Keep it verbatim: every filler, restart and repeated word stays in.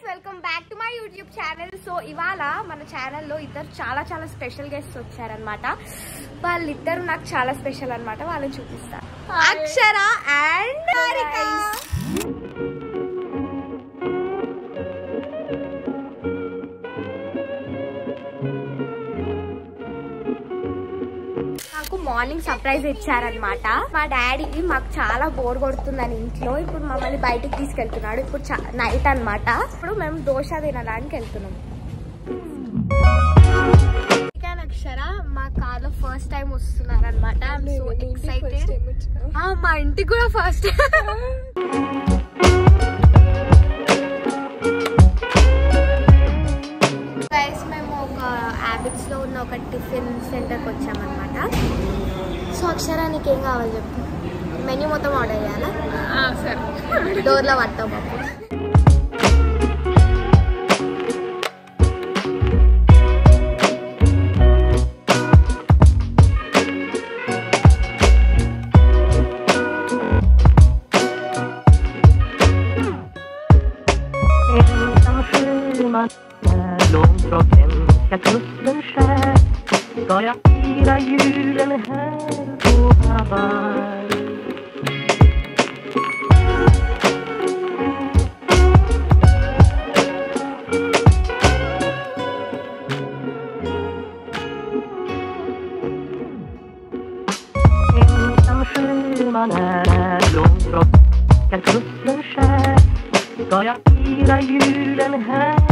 Welcome back to my YouTube channel. So ఇవాళ మన ఛానల్లో ఇద్దరు చాలా చాలా స్పెషల్ గెస్ట్స్ వచ్చారనమాట. వాళ్ళిద్దరు నాకు చాలా స్పెషల్ అనమాట. వాళ్ళని చూపిస్తా. అక్షర అండ్ నిహారిక. నాకు మార్నింగ్ సర్ప్రైజ్ ఇచ్చారనమాట. మా డాడీ మాకు చాలా బోర్ కొడుతుందని ఇంట్లో ఇప్పుడు మమ్మల్ని బయటికి తీసుకెళ్తున్నాడు. ఇప్పుడు నైట్ అనమాట. ఇప్పుడు మేము దోశ తినడానికి వెళ్తున్నాం. అక్షర మా కార్ లో ఫస్ట్ టైం వస్తున్నారు అనమాట. So excited. మా ఇంటికి కూడా ఫస్ట్. గైస్ మేము ఒక హ్యాబిట్స్ లో ఉన్న ఒక టిఫిన్ సెంటర్కి వచ్చామన్నమాట. సో అక్షర నీకేం కావాలి చెప్పు. మెన్యూ మొత్తం ఆర్డర్ చేయాలా? సరే డోర్లో పడతావు బాబు. Långt från hemska kusten skär ska jag fira julen här på Hawaii. Ensam sjöman är långt från hemska kusten skär ska jag fira julen här